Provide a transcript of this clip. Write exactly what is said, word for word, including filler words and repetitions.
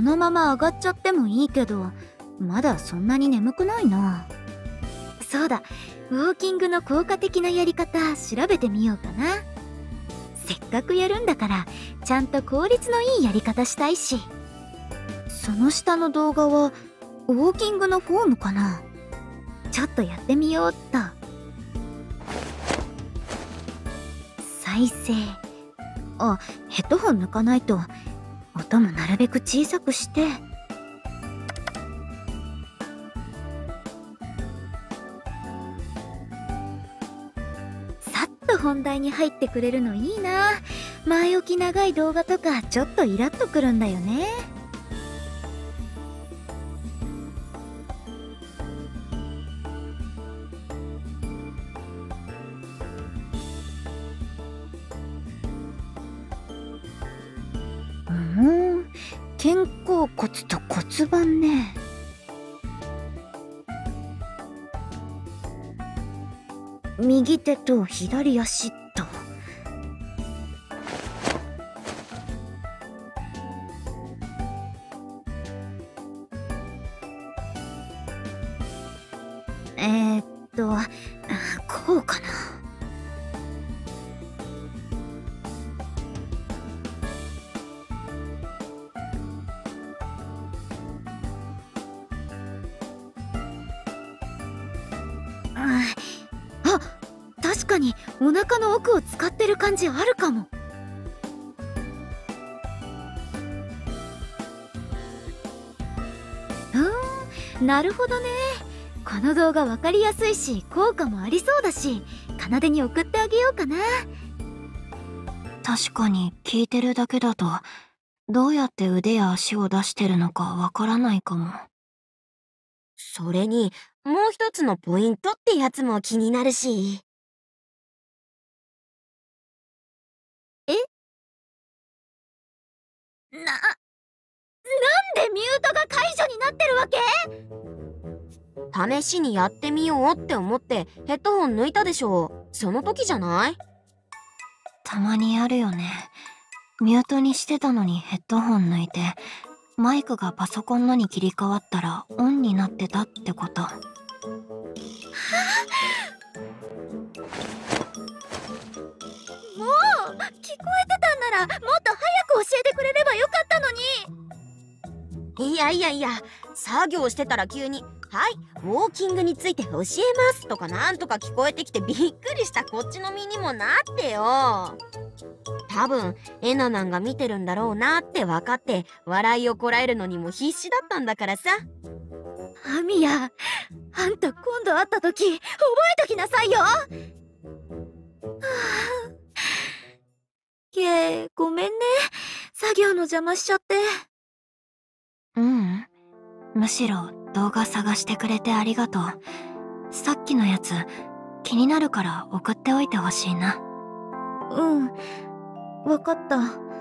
のまま上がっちゃってもいいけど、まだそんなに眠くないな。そうだ、ウォーキングの効果的なやり方調べてみようかな。せっかくやるんだからちゃんと効率のいいやり方したいし。その下の動画はウォーキングのフォームかな。ちょっとやってみようっと。再生。あ、ヘッドホン抜かないと。音もなるべく小さくして。さっと本題に入ってくれるのいいな。前置き長い動画とかちょっとイラッとくるんだよね。うん、肩甲骨と骨盤ね。右手と左足と。えーっとこうかな。あ、確かにお腹の奥を使ってる感じあるかも。うーん、なるほどね。この動画わかりやすいし効果もありそうだし、奏に送ってあげようかな。確かに聞いてるだけだとどうやって腕や足を出してるのかわからないかも。 それにもう一つのポイントってやつも気になるし。 え？な、なんでミュートが解除になってるわけ？試しにやってみようって思ってヘッドホン抜いたでしょ。その時じゃない？ たまにあるよね。ミュートにしてたのにヘッドホン抜いてマイクがパソコンのに切り替わったらオンになってたってこと。はあ、もう聞こえてたんならもっと早く教えてくれればよかったのに。いやいやいや、作業してたら急に「はいウォーキングについて教えます」とかなんとか聞こえてきてびっくりしたこっちの身にもなってよ。多分エナナンが見てるんだろうなって分かって笑いをこらえるのにも必死だったんだからさ。 アミヤ、あんた今度会った時覚えときなさいよ。はあ、ケイ、ごめんね、作業の邪魔しちゃって。ううん、むしろ動画探してくれてありがとう。さっきのやつ気になるから送っておいてほしいな。うん、わかった。